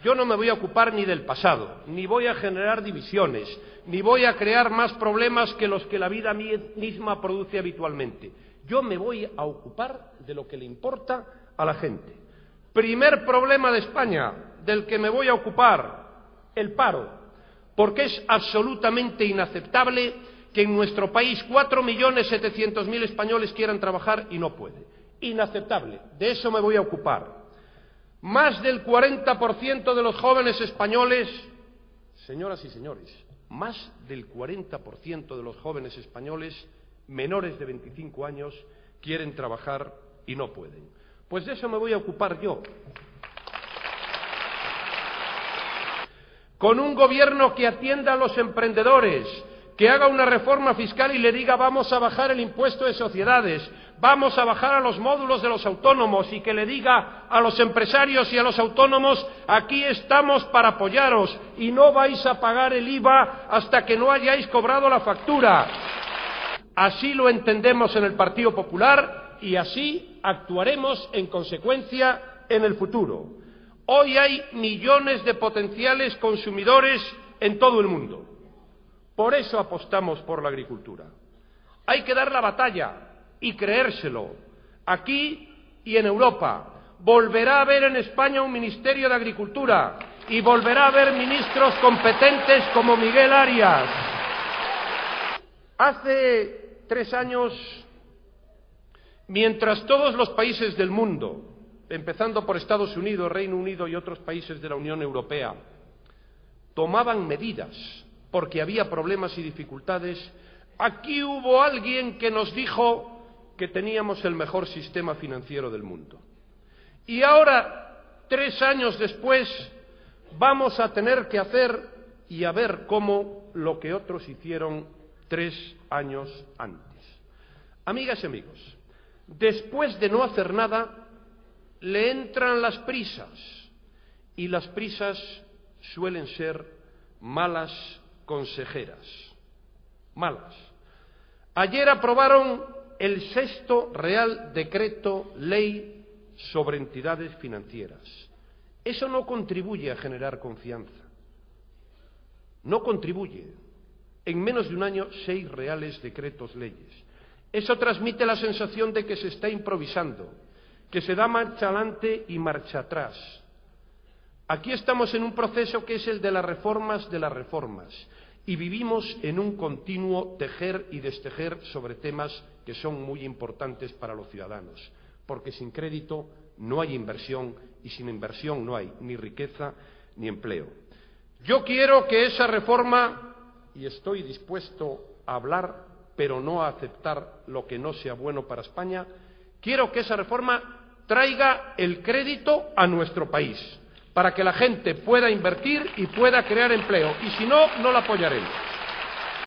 Yo no me voy a ocupar ni del pasado, ni voy a generar divisiones, ni voy a crear más problemas que los que la vida misma produce habitualmente. Yo me voy a ocupar de lo que le importa a la gente. Primer problema de España, del que me voy a ocupar, el paro, porque es absolutamente inaceptable que en nuestro país 4.700.000 españoles quieran trabajar y no pueden. Inaceptable, de eso me voy a ocupar. Más del 40% de los jóvenes españoles, señoras y señores, más del 40% de los jóvenes españoles menores de 25 años quieren trabajar y no pueden. Pues de eso me voy a ocupar yo. Con un gobierno que atienda a los emprendedores, que haga una reforma fiscal y le diga vamos a bajar el impuesto de sociedades, vamos a bajar a los módulos de los autónomos y que le diga a los empresarios y a los autónomos aquí estamos para apoyaros y no vais a pagar el IVA hasta que no hayáis cobrado la factura. Así lo entendemos en el Partido Popular y así actuaremos en consecuencia en el futuro. Hoy hay millones de potenciales consumidores en todo el mundo. Por eso apostamos por la agricultura. Hay que dar la batalla y creérselo, aquí y en Europa. Volverá a haber en España un Ministerio de Agricultura y volverá a haber ministros competentes como Miguel Arias. Hace 3 años, mientras todos los países del mundo, empezando por Estados Unidos, Reino Unido y otros países de la Unión Europea, tomaban medidas porque había problemas y dificultades, aquí hubo alguien que nos dijo que teníamos el mejor sistema financiero del mundo. Y ahora, 3 años después, vamos a tener que hacer y a ver cómo lo que otros hicieron 3 años antes. Amigas y amigos, después de no hacer nada, le entran las prisas, y las prisas suelen ser malas consejeras. Malas. Ayer aprobaron el 6º Real Decreto Ley sobre entidades financieras. Eso no contribuye a generar confianza. No contribuye. En menos de un año, 6 reales decretos leyes. Eso transmite la sensación de que se está improvisando, que se da marcha adelante y marcha atrás. Aquí estamos en un proceso que es el de las reformas y vivimos en un continuo tejer y destejer sobre temas que son muy importantes para los ciudadanos, porque sin crédito no hay inversión y sin inversión no hay ni riqueza ni empleo. Yo quiero que esa reforma, y estoy dispuesto a hablar, pero no a aceptar lo que no sea bueno para España, quiero que esa reforma traiga el crédito a nuestro país, para que la gente pueda invertir y pueda crear empleo, y si no, no la apoyaremos.